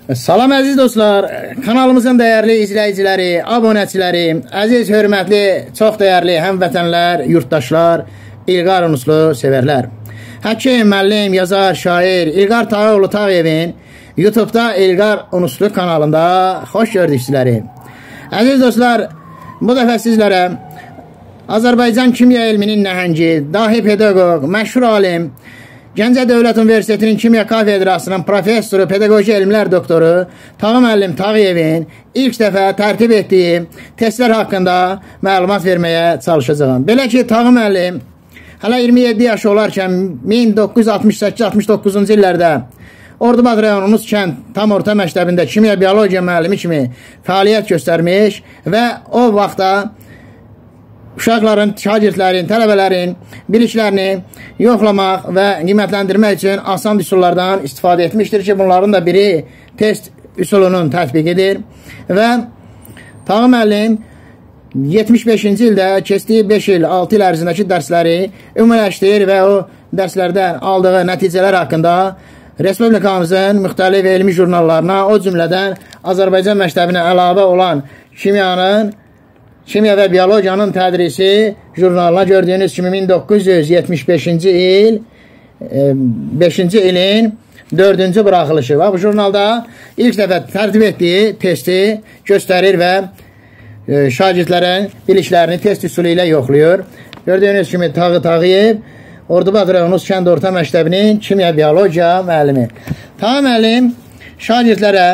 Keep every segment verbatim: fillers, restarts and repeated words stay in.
Salam əziz dostlar, kanalımızın dəyərli izləyiciləri, abunəçiləri, əziz, hörmətli, çox dəyərli həmvətənlər, yurttaşlar, İlqar Unuslu sevərlər. Həkim, müəllim, yazar, şair İlqar Tağıoğlu Tağıyevin YouTube'da İlqar Unuslu kanalında xoş gördük sizləri. Əziz dostlar, bu dəfə sizlərə Azərbaycan kimya elminin nəhəngi, dahi pedagog, məşhur alim, Gəncə Dövlət Universitetinin Kimya Kafedrasının professoru, pedaqoji elmlər doktoru Tağı müəllim Tağıyevin ilk dəfə tərtib etdiyi testlər haqqında məlumat verməyə çalışacağım. Belə ki, Tağı müəllim hələ iyirmi yeddi yaşı olarkən min doqquz yüz altmış səkkiz altmış doqquzuncu illərdə Ordubad rayonu Unus kənd tam orta məktəbində kimya biologiya müəllimi kimi fəaliyyət göstərmiş və o vaxtda uşaqların, şagirdlərin, tələbələrin biliklərini yoxlamaq və qiymətləndirmək üçün asan üsullardan istifadə etmişdir ki, bunların da biri test üsulunun tətbiqidir. Və Tağı müəllim yetmiş beşinci ildə keçdiyi beş il, altı il ərzindəki dərsləri ümumiləşdirir və o dərslərdən aldığı nəticələr haqqında Respublikamızın müxtəlif elmi jurnallarına, o cümlədən Azərbaycan məktəbinə əlavə olan kimyanın Kimya və biologiyanın tədrisi jurnalına gördüyünüz kimi min doqquz yüz yetmiş beşinci il beşinci ilin dördüncü buraxılışı. Bu jurnalda ilk dəfə tərtib etdiyi testi göstərir və şagirdlərin biliklərini test üsulu ilə yoxlayır. Gördüyünüz kimi Tağı Tağıyev Ordubad rayonu Unus kənd orta məktəbinin kimya biologiya müəllimi. Tağı müəllim şagirdlərə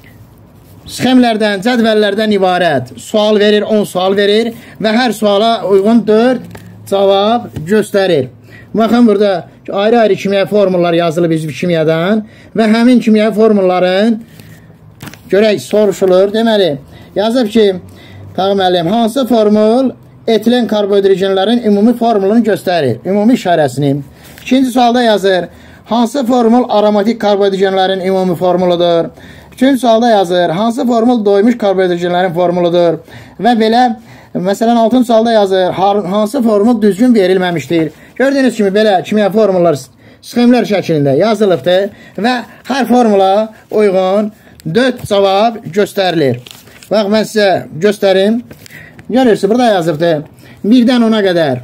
sxemlərdən, cədvəllərdən ibarət sual verir, on sual verir və hər suala uyğun dörd cavab göstərir. Baxın, burada ayrı-ayrı kimya formullar yazılıb üzv kimyadan və həmin kimya formulların görək soruşulur. Deməli, yazıb ki, Tağı müəllim, hansı formul etilen karbohidrogenlərin ümumi formulunu göstərir, ümumi işarəsini. İkinci sualda yazır, hansı formul aromatik karbohidrogenlərin ümumi formuludur. Üçüncü sualda yazır, hansı formul doymuş karbohidrogenlərin formuludur və belə, məsələn, altıncı sualda yazır, hansı formul düzgün verilməmişdir. Gördüyünüz kimi belə kimya formullar sxemlər şəklində yazılıbdır və hər formula uyğun dörd cavab göstərilir. Bax, mən sizə göstərim. Görürsünüz, burada yazıbdır, birdən ona qədər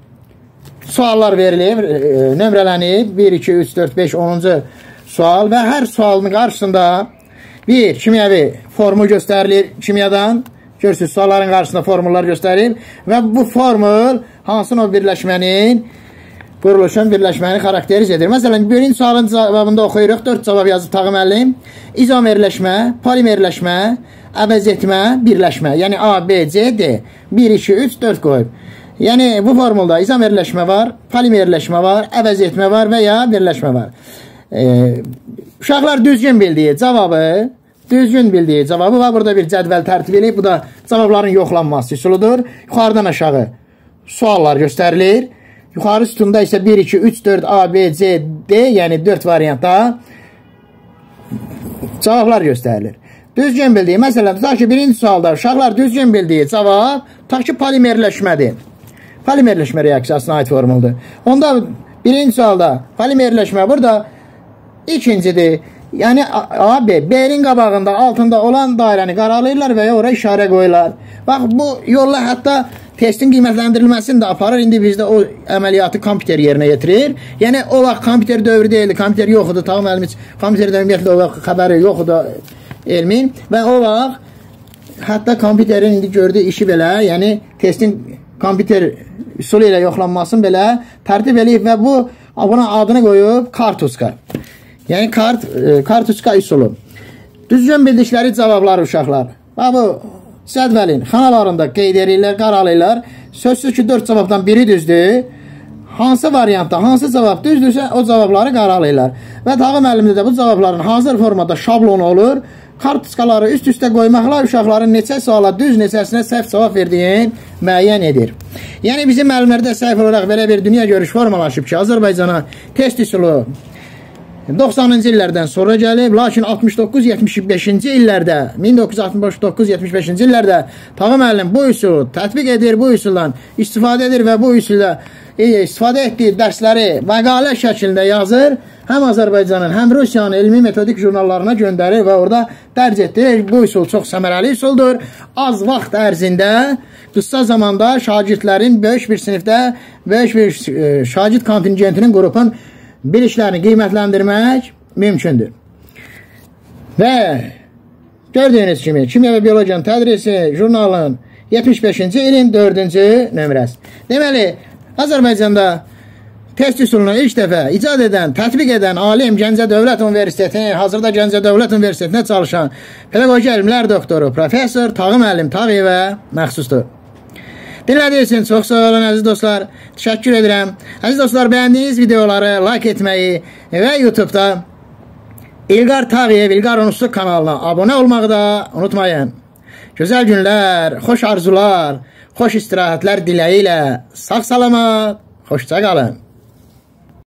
suallar verilib, nömrələnib, bir, iki, üç, dörd, beş, onuncu sual və hər sualın qarşısında bir kimyəvi formul göstərilir kimyadan. Görürsünüz, sualların qarşısında formullar göstərir və bu formul hansın o birləşmənin, quruluşun birləşməni xarakteriz edir. Məsələn, birinci sualın cavabında oxuyuruq, dörd cavab yazıb Tağı müəllim. İzomerləşmə, polimerləşmə, əvəz etmə, birləşmə. Yəni A, B, C, D. bir, iki, üç, dörd qoyub. Yəni bu formulda izomerləşmə var, polimerləşmə var, əvəz etmə var və ya birləşmə var. Ee, uşaqlar düzgün bildiyi cavabı, düzgün bildiyi cavabı var. Burada bir cədvəl tərtib edilib. Bu da cavabların yoxlanması üsuludur. Yuxarıdan aşağı suallar göstərilir. Yuxarı sütunda isə bir, iki, üç, dörd, A, B, C, D, yəni dörd variantda cavablar göstərilir. Düzgün bildiyi, məsələn, tutaq ki, birinci sualda uşaqlar düzgün bildiyi cavab, tutaq ki, polimerləşmədir. Polimerləşmə reaksiyasına aid formuldur. Onda birinci sualda polimerləşmə burada İkincidir. Yəni A, B, B-nin qabağında, altında olan dairəni qaralayırlar və ya oraya işarə qoyurlar. Bax, bu yolla hətta testin qiymətləndirilməsini də aparır. İndi bizdə o əməliyyatı kompüter yerinə yetirir. Yəni, o vaxt kompüter dövrü deyildi, kompüter yox idi. Tağı müəllim kompüterdən ümumiyyətlə o vaxt xəbəri yox idi elmin. Və o vaxt hətta kompüterin indi gördüyü işi belə, yəni testin kompüter üsulu ilə yoxlanmasını belə tərtib edib və bu, buna adını qoyub kartuska. Yəni, kart, e, kartuska üsulu. Düzgün bildikləri cavablar uşaqlar. Və bu, cədvəlin xanalarında qeyd edirlər, qaralayırlar. Sözsüz ki, dörd cavabdan biri düzdür. Hansı variantda, hansı cavab düzdürsə, o cavabları qaralayırlar. Və Tağı müəllimdə də bu cavabların hazır formada şablonu olur. Kartuskaları üst-üstə qoymaqla uşaqların neçə suala düz, neçəsinə səhv cavab verdiyin müəyyən edir. Yəni, bizim müəllimlərdə səhv olaraq belə bir dünya görüş formalaşıb ki, Azərbaycana test üsulu doxsanıncı illərdən sonra gəlib, lakin altmış doqquz yetmiş beşinci illərdə, min doqquz yüz altmış doqquz yetmiş beşinci illərdə Tağı müəllim bu üsulu tətbiq edir, bu üsuldan istifadə edir və bu üsulda istifadə etdiyi dərsləri məqalə şəklində yazır həm Azərbaycanın, həm Rusiyanın elmi metodik jurnallarına göndərir və orada dərc etdirir. Bu üsul çox səmərəli üsuldur. Az vaxt ərzində, qısa zamanda şagirdlərin böyük bir sinifdə, böyük bir e, şagird kontingentinin qrupun bilişlərini qiymətləndirmək mümkündür. Və gördüyünüz kimi, Kimya və Biologiyanın Tədrisi jurnalın yetmiş beşinci ilin dördüncü nömrəsi. Deməli, Azərbaycanda test üsulunu ilk dəfə icad edən, tətbiq edən alim Gəncə Dövlət Universiteti, hazırda Gəncə Dövlət Universitetində çalışan pedaqoji elmlər doktoru, professor Tağı müəllim Tağıyevə məxsusdur. Dinlədiyiniz üçün çox sağ olun əziz dostlar. Təşəkkür edirəm. Əziz dostlar, bəyəndiyiniz videoları like etməyi və YouTube'da İlqar Tağıyev, İlqar Unusluq kanalına abunə olmağı da unutmayın. Gözəl günlər, xoş arzular, xoş istirahətlər diləyi ilə sağ salamat, xoşça qalın.